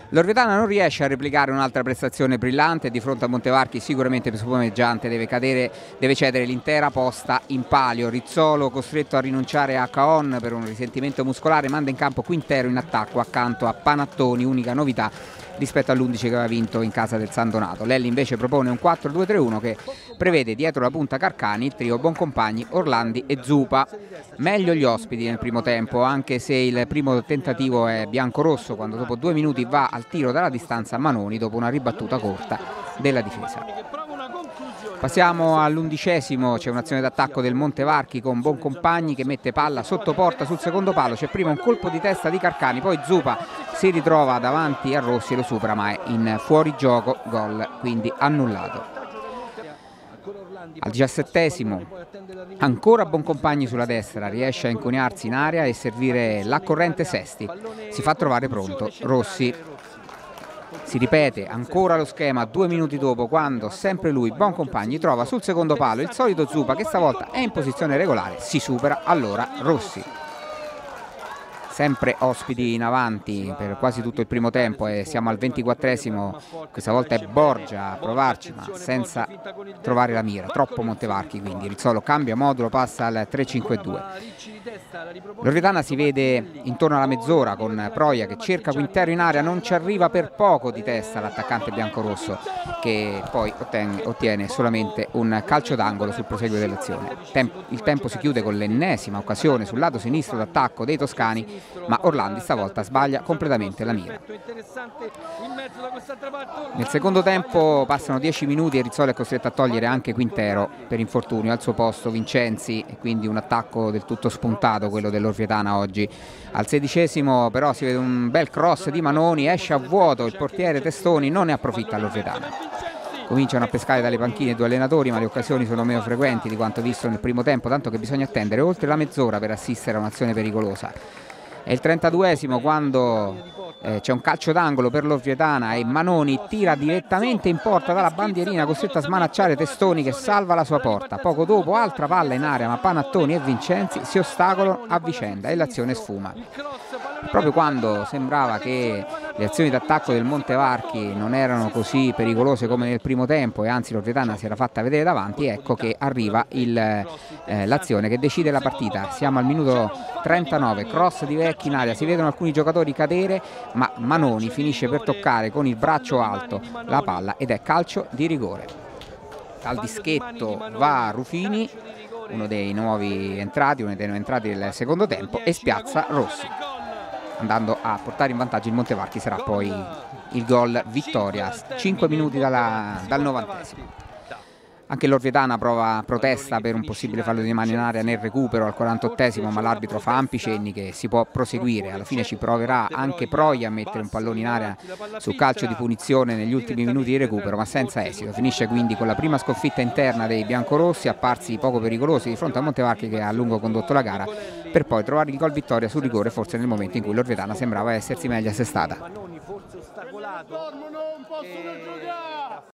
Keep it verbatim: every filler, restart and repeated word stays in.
L'Orvetana non riesce a replicare un'altra prestazione brillante di fronte a Montevarchi, sicuramente più spumeggiante, deve, cadere, deve cedere l'intera posta in palio. Rizzolo, costretto a rinunciare a Caon per un risentimento muscolare, manda in campo Quintero in attacco accanto a Panattoni, unica novità rispetto all'undici che aveva vinto in casa del San Donato. Lelli invece propone un quattro due tre uno che prevede dietro la punta Carcani il trio Boncompagni, Orlandi e Zupa. Meglio gli ospiti nel primo tempo, anche se il primo tentativo è biancorosso quando dopo due minuti va al tiro dalla distanza Manoni dopo una ribattuta corta della difesa. Passiamo all'undicesimo, c'è un'azione d'attacco del Montevarchi con Boncompagni che mette palla sotto porta sul secondo palo, c'è prima un colpo di testa di Carcani, poi Zupa si ritrova davanti a Rossi e lo supera ma è in fuorigioco, gol quindi annullato. Al diciassettesimo ancora Boncompagni sulla destra, riesce a inconiarsi in area e servire la corrente Sesti, si fa trovare pronto Rossi. Si ripete ancora lo schema due minuti dopo quando sempre lui, Boncompagni, trova sul secondo palo il solito Zupa che stavolta è in posizione regolare, si supera allora Rossi. Sempre ospiti in avanti per quasi tutto il primo tempo e siamo al ventiquattresimo, questa volta è Borgia a provarci ma senza trovare la mira, troppo Montevarchi, quindi Rizzolo cambia modulo, passa al tre cinque due. L'Orvetana si vede intorno alla mezz'ora con Proia che cerca Quintero in area, non ci arriva per poco di testa l'attaccante biancorosso che poi ottiene, ottiene solamente un calcio d'angolo sul proseguo dell'azione. Il tempo si chiude con l'ennesima occasione sul lato sinistro d'attacco dei toscani, ma Orlandi stavolta sbaglia completamente la mira. Nel secondo tempo passano dieci minuti e Rizzolo è costretto a togliere anche Quintero per infortunio, al suo posto Vincenzi e quindi un attacco del tutto spuntato quello dell'Orvetana oggi. Al sedicesimo però si vede un bel cross di Manoni, esce a vuoto, il portiere Testoni non ne approfitta all'Orvetana. Cominciano a pescare dalle panchine i due allenatori ma le occasioni sono meno frequenti di quanto visto nel primo tempo, tanto che bisogna attendere oltre la mezz'ora per assistere a un'azione pericolosa. È il trentaduesimo quando eh, c'è un calcio d'angolo per l'Orvetana e Manoni tira direttamente in porta dalla bandierina, costretto a smanacciare Testoni che salva la sua porta. Poco dopo altra palla in area ma Panattoni e Vincenzi si ostacolano a vicenda e l'azione sfuma. Proprio quando sembrava che le azioni d'attacco del Montevarchi non erano così pericolose come nel primo tempo e anzi l'Orvetana si era fatta vedere davanti, ecco che arriva eh, l'azione che decide la partita. Siamo al minuto trentanove, cross di Vecchi in area, si vedono alcuni giocatori cadere ma Manoni finisce per toccare con il braccio alto la palla ed è calcio di rigore. Dal dischetto va Rufini, uno dei nuovi entrati, uno dei nuovi entrati del secondo tempo, e spiazza Rossi, andando a portare in vantaggio il Montevarchi. Sarà poi il gol vittoria, cinque minuti dalla, dal novantesimo. Anche l'Orvetana prova protesta per un possibile fallo di mano in area nel recupero al quarantottesimo, ma l'arbitro fa ampi cenni che si può proseguire. Alla fine ci proverà anche Proia a mettere un pallone in area su calcio di punizione negli ultimi minuti di recupero, ma senza esito. Finisce quindi con la prima sconfitta interna dei biancorossi, apparsi poco pericolosi di fronte a Montevarchi che ha a lungo condotto la gara, per poi trovare il gol vittoria sul rigore forse nel momento in cui l'Orvetana sembrava essersi meglio assestata.